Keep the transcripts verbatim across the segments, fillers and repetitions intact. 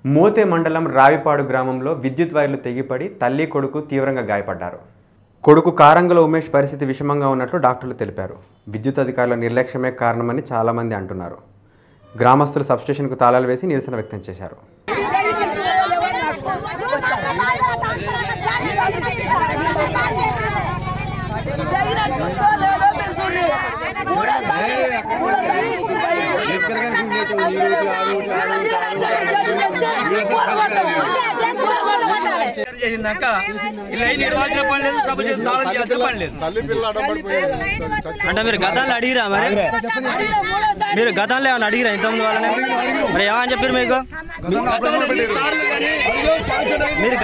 మోతే మండలం రావిపాడు గ్రామంలో విద్యుత్ వైర్లు తెగిపడి తల్లి కొడుకు తీవ్రంగా గాయపడ్డారు. కొడుకు కారంగల ఉమేష్ పరిస్థితి విషమంగా ఉన్నట్లు డాక్టర్లు తెలిపారు. విద్యుత్ అధికారుల నిర్లక్ష్యమే కారణమని చాలామంది అంటున్నారు. గ్రామస్తులు సబ్స్టేషన్కు తాళాలు వేసి నిరసన వ్యక్తం చేశారు. అంటే మీరు గతాలు అడిగిరా మరి మీరు గతంలో ఏమైనా అడిగిరా ఇంతకుముందు వాళ్ళని మరి ఏమని చెప్పారు మీకు మీరు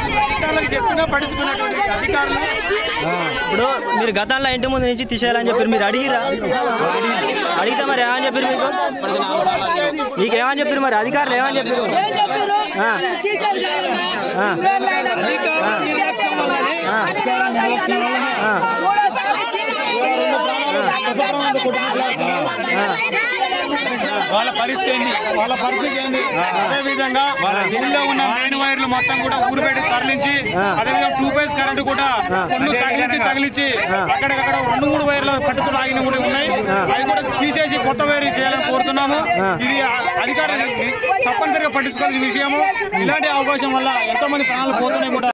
ఇప్పుడు మీరు గతంలో ఇంటి ముందు నుంచి తీసేయాలని చెప్పారు మీరు అడిగిరా అడిగితే మరి ఏమని చెప్పారు మీకు మీకు ఏమని చెప్పారు మరి అధికారులు ఏమని చెప్పారు వాళ్ళ పరిస్థితి ఏంటి వాళ్ళ పరిస్థితి ఏంటి అదే విధంగా ఊళ్ళో ఉన్న మెయిన్ వైర్లు మొత్తం కూడా ఊరు పెట్టి తరలించి అదేవిధంగా టూ ఫేజ్ కరెంట్ కూడా కొన్ని తగిలించి తగిలించి అక్కడక్కడ రెండు మూడు వైర్లు పట్టుకుని ఆగిన కూడా ఉన్నాయి. అవి కూడా తీసేసి కొత్త వైర్ చేయాలని కోరుతున్నాము. ఇది అధికారులు తప్పనిసరిగా పట్టించుకోవాల్సిన విషయము. ఇలాంటి అవకాశం వల్ల ఎంతో మంది ప్రాణాలు పోతున్నాయి కూడా.